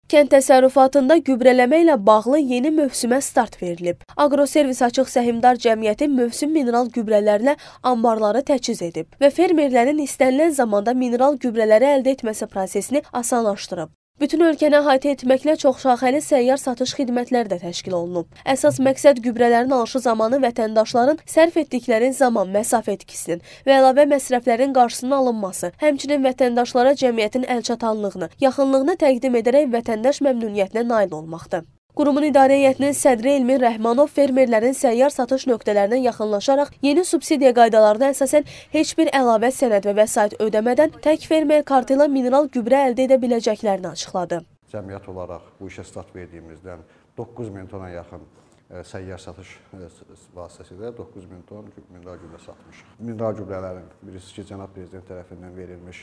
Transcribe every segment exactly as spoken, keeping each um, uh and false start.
Kənd təsərrüfatında gübrələmə ilə bağlı yeni mövsümə start verilib. Agroservis Açıq Səhmdar Cəmiyyəti mövsüm mineral gübrələrlə ambarları təchiz edib və fermerlərin istənilən zamanda mineral gübrələri əldə etməsi prosesini asanlaşdırıb. Bütün ölkəni əhatə etməklə çoxşaxəli səyyar satış xidmətləri də təşkil olunub. Əsas məqsəd gübrələrin alışı zamanı vətəndaşların sərf etdikləri zaman məsafə etkisinin və əlavə məsrəflərin qarşısının alınması, həmçinin vətəndaşlara cəmiyyətin əlçatanlığını, yaxınlığını təqdim edərək vətəndaş məmnuniyyətinə nail olmaqdır. Qurumun idarə heyətinin sədri Elmin Rəhmanov fermerlərin səyyar satış nöqtələrinə yaxınlaşaraq yeni subsidiya qaydalarına əsasən heç bir əlavə sənəd və vəsait ödəmədən tək fermer kartı ilə mineral gübrə əldə edə biləcəklərini açıqladı. Cəmiyyət olaraq bu işə start verdiyimizdən doqquz min tona yaxın səyyar satış vasitəsilə doqquz min ton mineral gübrə satmışıq. Mineral gübrələrin birisi ki, Cənab Prezident tərəfindən verilmiş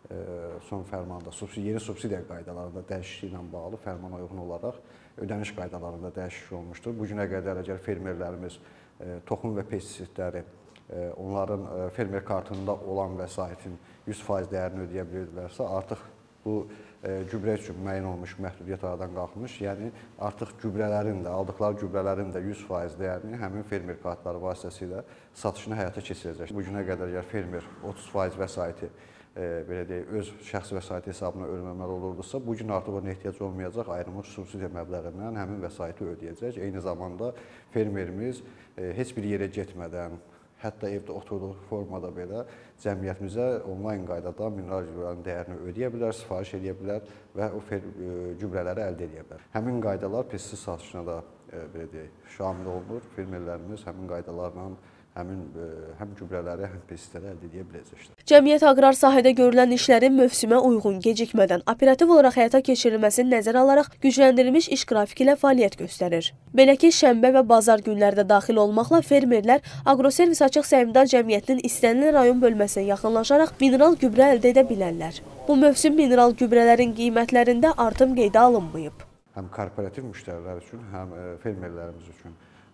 son fərmanda yeni subsidiya qaydalarında dəyişikliyi ilə bağlı fərmana uyğun olaraq ödəniş qaydalarında dəyişiklik olmuşdur. Bu günə qədər əgər fermerlərimiz toxum və pestisitləri onların fermer kartında olan vəsaitin yüz faiz dəyərini ödəyə bilirlərsə, artıq bu gübrə üçün müəyyən olmuş məhdudiyyət aradan qalxmış. Yəni artıq gübrələrin də, aldıqları gübrələrin də yüz faiz dəyərini həmin fermer kartları vasitəsilə satışını həyata keçirəcək. Bu günə qədər əgər fermer otuz faiz vəsaiti belə deyək, öz şəxsi vəsaiti hesabına ödəməli olurdusa, bu gün artıq ona ehtiyac olmayacaq, ayrılmış subsidiya məbləğindən həmin vəsaiti ödəyəcək. Eyni zamanda fermerimiz heç bir yerə getmədən, hətta evdə oturduğu formada belə cəmiyyətimizə onlayn qaydada mineral gübrələrin dəyərini ödəyə bilər, sifariş edə bilər və o gübrələri əldə edə bilər. Həmin qaydalar pestisit satışına da belə deyək, şamil olunur. Fermerlərimiz həmin qaydalarla həmin həm gübrələri, həm pestisitləri əldə edə biləcəklər. Cəmiyyət aqrar sahədə görülən işlərin mövsümə uyğun, gecikmədən, operativ olaraq həyata keçirilməsini nəzərə alaraq gücləndirilmiş iş qrafiki ilə fəaliyyət göstərir. Belə ki, şənbə və bazar günlərdə daxil olmaqla fermerlər Agroservis Açıq Səhmdar Cəmiyyətinin istənilən rayon bölməsinə yaxınlaşaraq mineral gübrə əldə edə bilərlər. Bu mövsüm mineral gübrələrin qiymətlərində artım qeydə alınmayıb. Həm korporativ müştərilər üçün, həm fermerlərimiz üçün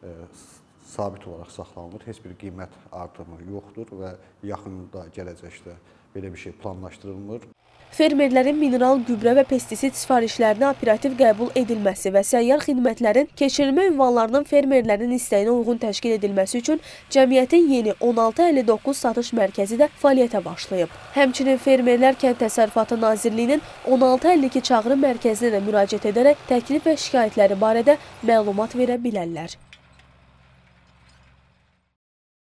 sabit olaraq saxlanılır. Heç bir qiymət artımı yoxdur və yaxında gələcəkdə belə bir şey planlaşdırılmır. Fermerlərin mineral gübrə və pestisit sifarişlərini operativ qəbul edilməsi və səyyar xidmətlərin keçirilmə ünvanlarının fermerlərin istəyinə uyğun təşkil edilməsi üçün cəmiyyətin yeni on altı əlli doqquz satış mərkəzi də fəaliyyətə başlayıb. Həmçinin fermerlər Kənd Təsərrüfatı Nazirliyinin on altı əlli iki çağrı mərkəzinə də müraciət edərək təklif və şikayətləri barədə məlumat verə bilərlər.